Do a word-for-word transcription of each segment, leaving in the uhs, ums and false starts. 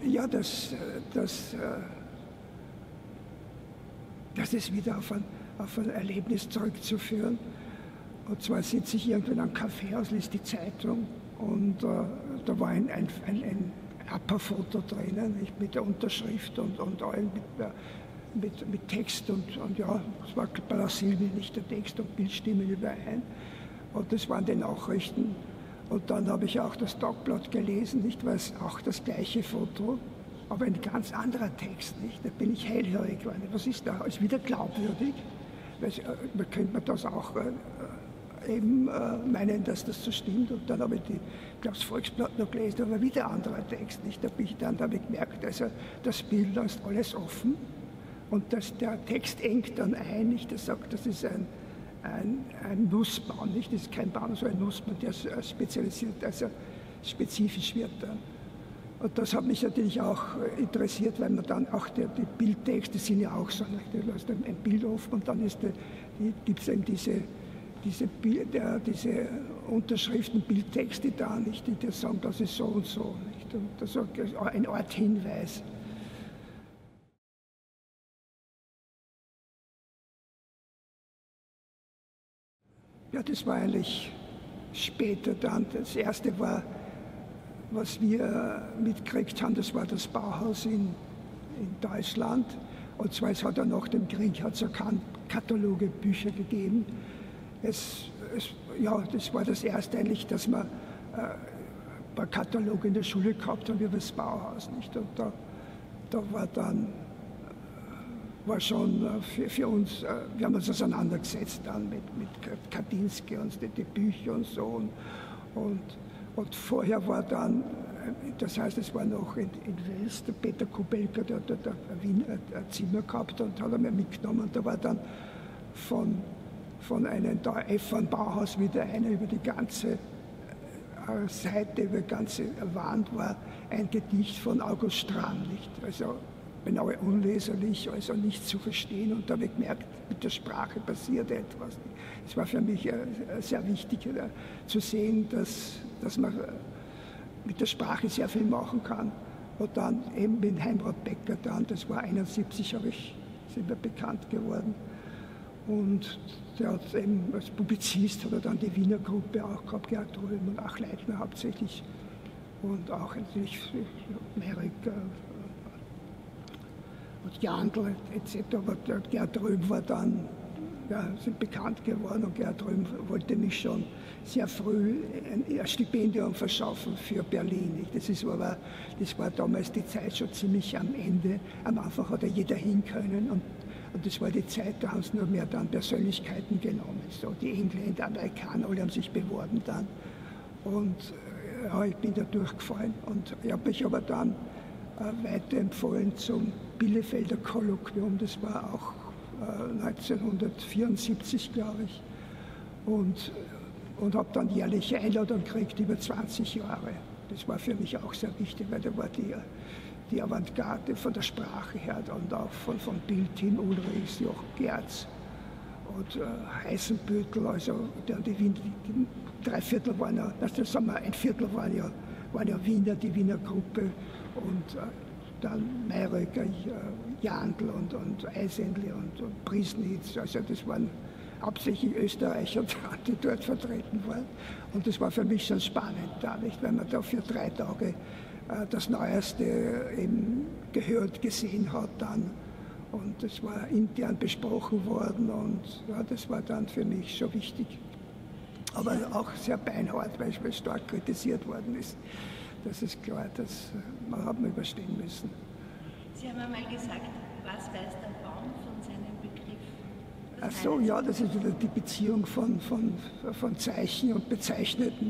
ja, das, das, das ist wieder auf ein, auf ein Erlebnis zurückzuführen. Und zwar sitze ich irgendwo in einem Café aus, lese die Zeitung und äh, da war ein, ein, ein, ein Appa-Foto drinnen, nicht, mit der Unterschrift und, und allen mit, mit, mit Text und, und ja, es war plausibel, nicht der Text und Bildstimmen überein. Und das waren die Nachrichten. Und dann habe ich auch das Tagblatt gelesen, nicht, weil es auch das gleiche Foto, aber ein ganz anderer Text, nicht? Da bin ich hellhörig geworden. Was ist da? Ist wieder glaubwürdig? Weil, äh, könnte man das auch äh, eben äh, meinen, dass das so stimmt. Und dann habe ich die, ich glaube, das Volksblatt noch gelesen, aber wieder ein anderer Text, nicht? Da bin ich dann, da habe ich gemerkt, also das Bild, da ist alles offen und das, der Text engt dann ein, nicht? Der sagt, das ist ein Ein, ein Nussbaum, nicht? Das ist kein Baum, sondern ein Nussbaum, der spezialisiert, also spezifisch wird dann. Und das hat mich natürlich auch interessiert, weil man dann auch die, die Bildtexte sind ja auch so, nicht? Du lässt ein Bild offen und dann die, gibt es eben diese, diese, der, diese Unterschriften, Bildtexte da, nicht? Die dir sagen, das ist so und so, nicht? Und das ist ein Art Hinweis. Ja, das war eigentlich später dann. Das erste war, was wir mitgekriegt haben, das war das Bauhaus in, in Deutschland. Und zwar, es hat ja nach dem Krieg hat's ja Kataloge, Bücher gegeben. Es, es, ja, das war das erste eigentlich, dass wir äh, ein paar Kataloge in der Schule gehabt haben über das Bauhaus, nicht? Und da, da war dann war schon für, für uns, wir haben uns auseinandergesetzt dann mit, mit Kandinsky und die, die Bücher und so. Und, und, und vorher war dann, das heißt, es war noch in, in Wels, der Peter Kubelka, der hat da Wien ein Zimmer gehabt und hat er mir mitgenommen. Und da war dann von, von einem F von Bauhaus wieder einer über die ganze Seite, über die ganze Wand war ein Gedicht von August Strahm, nicht? Also, genau unleserlich, also nicht zu verstehen. Und da habe ich gemerkt, mit der Sprache passiert etwas. Es war für mich sehr wichtig zu sehen, dass, dass man mit der Sprache sehr viel machen kann. Und dann eben mit Heimrat Becker dann, das war einundsiebzig, habe ich, sind wir bekannt geworden. Und der hat eben als Publizist hat er dann die Wiener Gruppe auch gehabt, Gerhard Röhm und auch Leitner hauptsächlich. Und auch natürlich Merrick, und Jandl et cetera. Aber der Gerhard Röhm war dann, ja, sind bekannt geworden und Gerhard Röhm wollte mich schon sehr früh ein Stipendium verschaffen für Berlin. Das, ist aber, das war damals die Zeit schon ziemlich am Ende. Am Anfang hat ja jeder hin können und, und das war die Zeit, da haben sie nur mehr dann Persönlichkeiten genommen. So, die Engländer, Amerikaner, alle haben sich beworben dann. Und ja, ich bin da durchgefallen und ich habe mich aber dann äh, weiterempfohlen zum Bielefelder Kolloquium, das war auch äh, neunzehnhundertvierundsiebzig, glaube ich, und, und habe dann jährliche Einladung gekriegt über zwanzig Jahre. Das war für mich auch sehr wichtig, weil da war die, die Avantgarde von der Sprache her und auch von, von Bild, Tim Ulrichs, Jochen Gerz und äh, Heißenbüttel, also der, die, Wien, die, die drei Viertel waren ja, das sagen wir, ein Viertel waren ja, waren ja Wiener, die Wiener Gruppe und äh, dann Mayröcker, Jandl und, und Eisendli und, und Priesnitz. Also das waren hauptsächlich Österreicher, die dort vertreten waren. Und das war für mich schon spannend da, nicht? Weil man da für drei Tage äh, das Neueste eben gehört, gesehen hat dann. Und das war intern besprochen worden und ja, das war dann für mich schon wichtig. Aber auch sehr beinhart, weil es stark kritisiert worden ist. Das ist klar, das wir haben überstehen müssen. Sie haben einmal gesagt, was weiß der Baum von seinem Begriff? Ach so, ja, das ist wieder die Beziehung von, von, von Zeichen und Bezeichneten.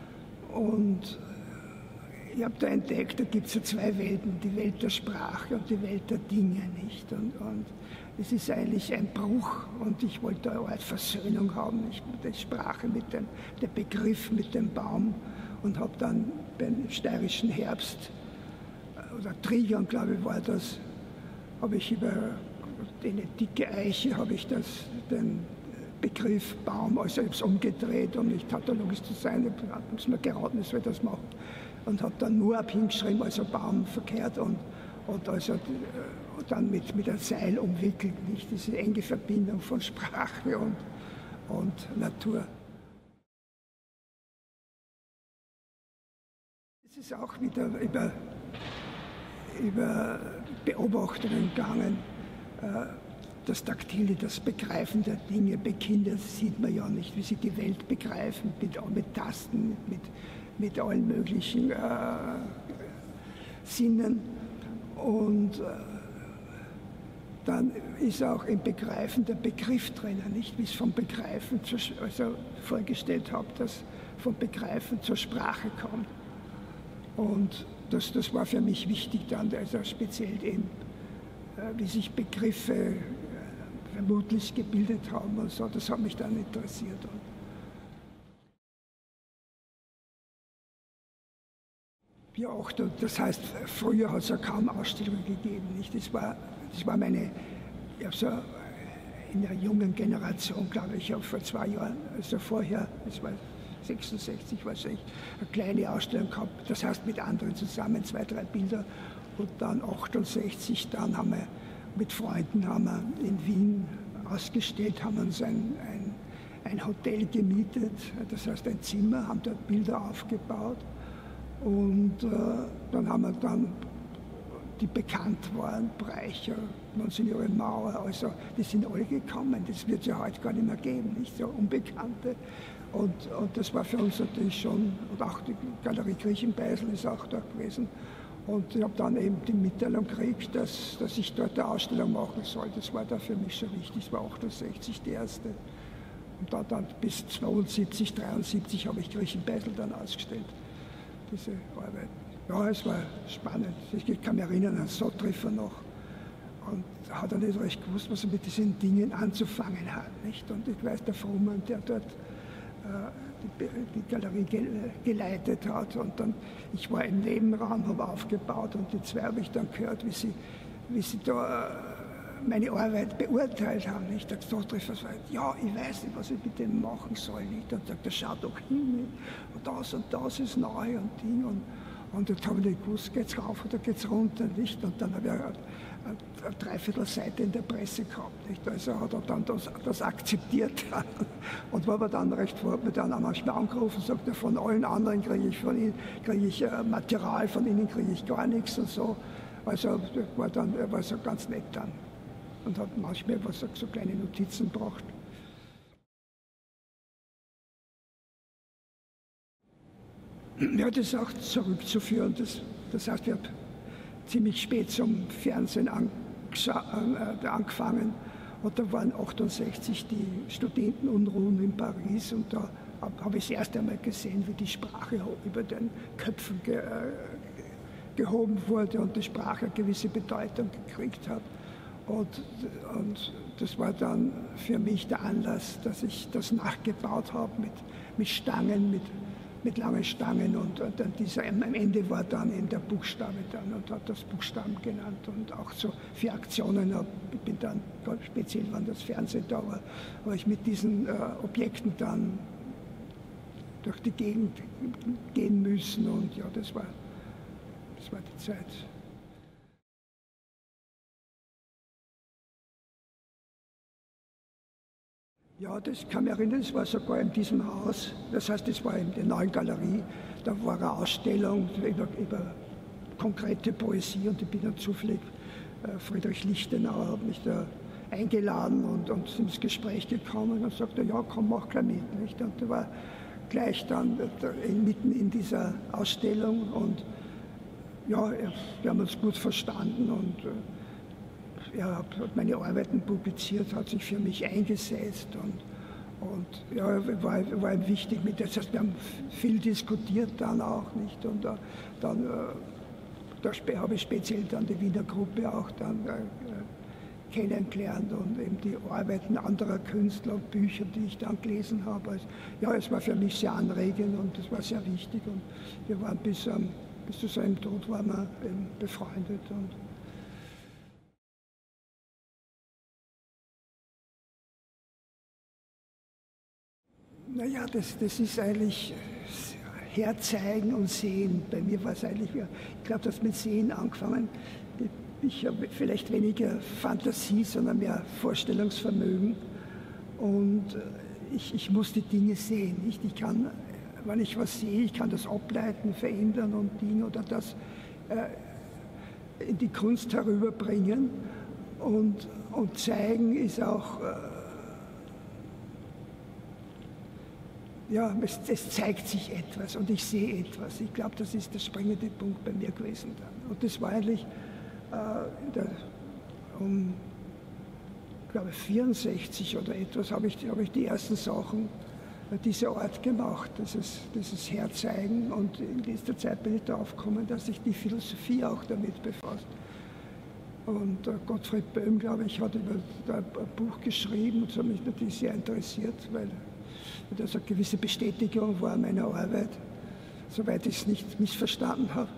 Und ich habe da entdeckt, da gibt es ja zwei Welten, die Welt der Sprache und die Welt der Dinge, nicht? Und, und es ist eigentlich ein Bruch und ich wollte eine Art Versöhnung haben, nicht? Mit der Sprache, mit dem, dem Begriff, mit dem Baum. Und habe dann beim steirischen Herbst, oder Trigon, glaube ich, war das, habe ich über eine dicke Eiche, habe ich das, den Begriff Baum, also ich habe es umgedreht, um nicht tautologisch zu sein, ich habe es mir geraten, ich soll das machen, und habe dann Moab hingeschrieben, also Baum verkehrt und, und also und dann mit, mit einem Seil umwickelt, nicht? Diese enge Verbindung von Sprache und, und Natur. Es ist auch wieder über, über Beobachtungen gegangen. Das Taktile, das Begreifen der Dinge bei Kindern sieht man ja nicht, wie sie die Welt begreifen, mit, mit Tasten, mit, mit allen möglichen äh, Sinnen. Und äh, dann ist auch im Begreifen der Begriff drinnen, nicht wie es vom Begreifen, zur, also vorgestellt habe, dass vom Begreifen zur Sprache kommt. Und das, das war für mich wichtig dann, also speziell eben, äh, wie sich Begriffe äh, vermutlich gebildet haben und so, das hat mich dann interessiert. Und ja, auch, das heißt, früher hat es ja kaum Ausstellungen gegeben, nicht? Das war, das war meine, ich habe so in der jungen Generation, glaube ich, auch vor zwei Jahren, also vorher, das war sechsundsechzig wahrscheinlich, eine kleine Ausstellung gehabt, das heißt mit anderen zusammen, zwei, drei Bilder. Und dann achtundsechzig, dann haben wir mit Freunden haben wir in Wien ausgestellt, haben uns ein, ein, ein Hotel gemietet, das heißt ein Zimmer, haben dort Bilder aufgebaut. Und äh, dann haben wir dann, die bekannt waren, Breicher, Monsignore Mauer, also die sind alle gekommen, das wird es ja heute gar nicht mehr geben, nicht so Unbekannte. Und, und das war für uns natürlich schon, und auch die Galerie Griechenbeisel ist auch da gewesen. Und ich habe dann eben die Mitteilung gekriegt, dass, dass ich dort eine Ausstellung machen soll. Das war da für mich schon wichtig, das war achtundsechzig die erste. Und dann, dann bis zweiundsiebzig, dreiundsiebzig habe ich Griechenbeisel dann ausgestellt, diese Arbeit. Ja, es war spannend. Ich kann mich erinnern an Sottriffer noch. Und hat er nicht recht gewusst, was er mit diesen Dingen anzufangen hat. Nicht? Und ich weiß, der Frummann, der dort äh, die, die Galerie ge, geleitet hat. Und dann, ich war im Nebenraum, habe aufgebaut und die zwei habe ich dann gehört, wie sie, wie sie da äh, meine Arbeit beurteilt haben. Nicht? Der Sottriffer sagt, ja, ich weiß nicht, was ich mit dem machen soll. Nicht? Und sagt, er schaut doch hin. Nicht? Und das und das ist neu und Ding. Und, und jetzt habe ich nicht gewusst, geht es rauf oder geht es runter. Nicht? Und dann habe ich eine, eine Dreiviertelseite in der Presse gehabt. Nicht? Also hat er dann das, das akzeptiert. Und war aber dann recht vor, mir dann manchmal angerufen, sagt er, von allen anderen kriege ich, von ihnen, kriege ich äh, Material, von ihnen kriege ich gar nichts und so. Also war dann war so ganz nett dann. Und hat manchmal was, so kleine Notizen gebracht. Ja, das ist auch zurückzuführen. Das, das heißt, ich habe ziemlich spät zum Fernsehen äh, angefangen. Und da waren achtundsechzig die Studentenunruhen in Paris. Und da habe hab ich das erste Mal gesehen, wie die Sprache über den Köpfen ge, äh, gehoben wurde und die Sprache eine gewisse Bedeutung gekriegt hat. Und, und das war dann für mich der Anlass, dass ich das nachgebaut habe mit, mit Stangen, mit mit langen Stangen und, und dann dieser, am Ende war dann eben der Buchstabe dann und hat das Buchstaben genannt und auch so für Aktionen, ich bin dann speziell, wann das Fernsehen da war, war ich mit diesen äh, Objekten dann durch die Gegend gehen müssen und ja, das war, das war die Zeit. Ja, das kann mich erinnern, es war sogar in diesem Haus, das heißt, es war in der neuen Galerie, da war eine Ausstellung über, über konkrete Poesie und ich bin dann zufällig, äh, Friedrich Lichtenauer hat mich da eingeladen und, und sind ins Gespräch gekommen und sagte, ja komm, mach gleich mit. Nicht? Und da war gleich dann äh, mitten in dieser Ausstellung und ja, wir haben uns gut verstanden und äh, er hat meine Arbeiten publiziert, hat sich für mich eingesetzt und, und ja, war, war ihm wichtig mit. Das heißt, wir haben viel diskutiert dann auch nicht und uh, dann uh, da habe ich speziell dann die Wiener Gruppe auch dann uh, kennengelernt und eben die Arbeiten anderer Künstler und Bücher, die ich dann gelesen habe. Also, ja, es war für mich sehr anregend und es war sehr wichtig und wir waren bis, um, bis zu seinem Tod waren wir eben befreundet. Und, naja, das, das ist eigentlich herzeigen und sehen. Bei mir war es eigentlich, ich glaube, das mit Sehen angefangen. Ich habe vielleicht weniger Fantasie, sondern mehr Vorstellungsvermögen. Und ich, ich muss die Dinge sehen. Nicht? Ich kann, wenn ich was sehe, ich kann das ableiten, verändern und Dinge oder das äh, in die Kunst herüberbringen. Und, und zeigen ist auch, äh, ja, es, es zeigt sich etwas und ich sehe etwas. Ich glaube, das ist der springende Punkt bei mir gewesen dann. Und das war eigentlich äh, der, um, ich glaube, vierundsechzig oder etwas, habe ich, hab ich die ersten Sachen äh, dieser Art gemacht, dieses, dieses Herzeigen. Und in letzter Zeit bin ich darauf gekommen, dass sich die Philosophie auch damit befasst. Und äh, Gottfried Böhm, glaube ich, hat über ein Buch geschrieben und das hat mich natürlich sehr interessiert, weil das eine gewisse Bestätigung war meiner Arbeit, soweit ich es nicht missverstanden habe.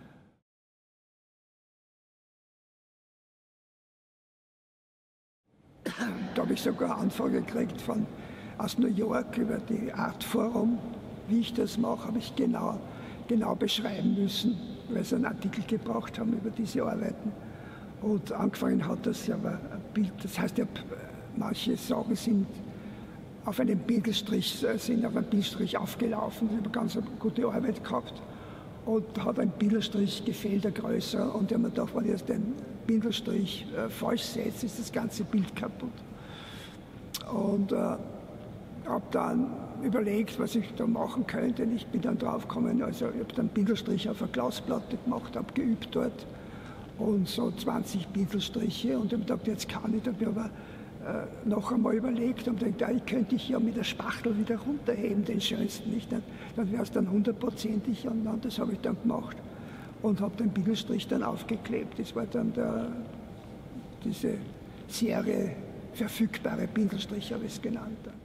Da habe ich sogar eine Anfrage gekriegt von, aus New York über die Art Forum. Wie ich das mache, habe ich genau, genau beschreiben müssen, weil sie einen Artikel gebraucht haben über diese Arbeiten. Und angefangen hat das ja ein Bild, das heißt, ja, manche Sachen sind auf einem Pinselstrich, sind auf einem Pinselstrich aufgelaufen, ich habe ganz eine gute Arbeit gehabt. Und hat ein Pinselstrich gefehlt, der größer. Und ich habe mir gedacht, wenn ich jetzt den Pinselstrich äh, falsch setze, ist das ganze Bild kaputt. Und äh, habe dann überlegt, was ich da machen könnte. Und ich bin dann drauf gekommen, also ich habe dann Pinselstrich auf eine Glasplatte gemacht, habe geübt dort. Und so zwanzig Pinselstriche und ich habe gedacht, jetzt kann ich, da habe ich aber äh, noch einmal überlegt und gedacht, ja, ich könnte ich ja mit der Spachtel wieder runterheben, den schönsten nicht, dann, dann wäre es dann hundertprozentig und dann, das habe ich dann gemacht und habe den Pinselstrich dann aufgeklebt. Das war dann der, diese Serie verfügbare Pinselstrich, habe ich es genannt. Dann.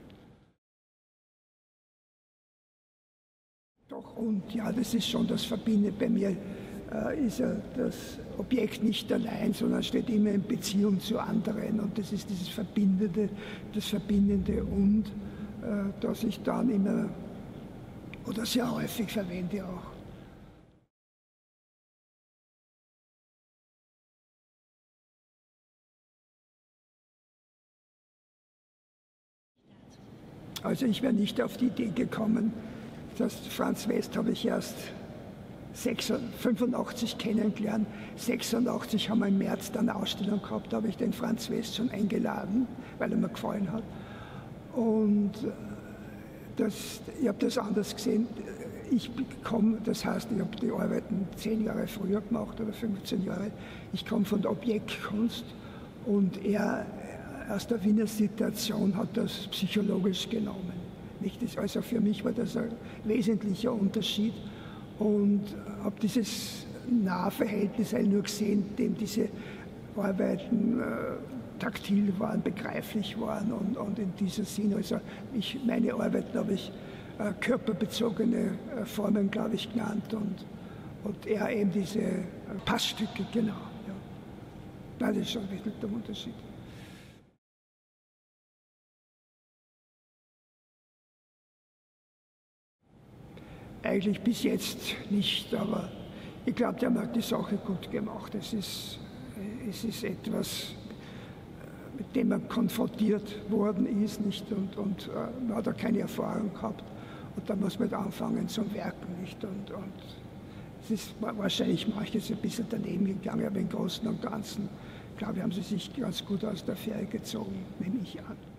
Doch, und ja, das ist schon das Verbindende bei mir. Ist ja das Objekt nicht allein, sondern steht immer in Beziehung zu anderen. Und das ist dieses Verbindende, das Verbindende und, äh, das ich dann immer oder sehr häufig verwende auch. Also ich wäre nicht auf die Idee gekommen, dass Franz West habe ich erst fünfundachtzig kennengelernt. sechsundachtzig haben wir im März dann eine Ausstellung gehabt, da habe ich den Franz West schon eingeladen, weil er mir gefallen hat. Und das, ich habe das anders gesehen. Ich komme, das heißt, ich habe die Arbeiten zehn Jahre früher gemacht oder fünfzehn Jahre. Ich komme von der Objektkunst und er aus der Wiener Situation hat das psychologisch genommen. Nicht? Das, also für mich war das ein wesentlicher Unterschied. Und habe dieses Nahverhältnis nur gesehen, dem diese Arbeiten äh, taktil waren, begreiflich waren und, und in diesem Sinn, also ich, meine Arbeiten habe ich äh, körperbezogene äh, Formen, glaube ich, genannt und, und er eben diese äh, Passstücke, genau. Ja. Das ist schon wirklich der Unterschied. Eigentlich bis jetzt nicht, aber ich glaube, der hat die Sache gut gemacht. Es ist, es ist etwas, mit dem man konfrontiert worden ist, nicht? Und, und äh, man hat da keine Erfahrung gehabt. Und da muss man anfangen zum Werken, nicht? Und, und es ist wahrscheinlich manches ein bisschen daneben gegangen, aber im Großen und Ganzen, glaube ich, haben sie sich ganz gut aus der Affäre gezogen, nehme ich an.